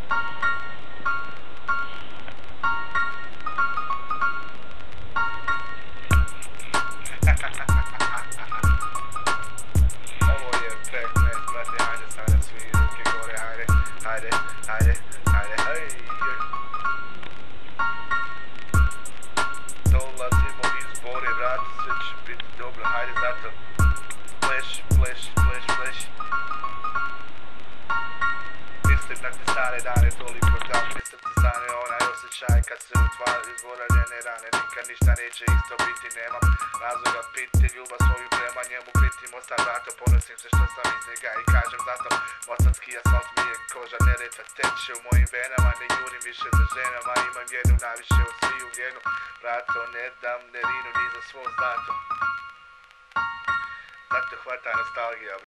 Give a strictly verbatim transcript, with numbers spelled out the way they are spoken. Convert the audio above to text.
Ovo je prekmet, brate, hajde sada svi ruke gore, hajde, hajde, hajde, hajde, hajde. Dolazimo iz Bore, brate, sve će biti dobro, hajde zato. Flash, flash, flash, flash. Mislim na te stare dane, toliko dan, mislim te stane onaj osjećaj kad se otvara izboravljene rane. Nikad ništa neće isto biti, nemam razloga piti ljubav svoju prema njemu, pitim ostan vrato, ponosim se što sam iz njega i kažem zato. Mostarski asfalt mi je koža, Neretva teče u mojim venama, ne jurim više za ženama, imam jednu najviše od sviju njenu. Vrato, ne dam nerinu ni za svo zlato, zato hvata nostalgija.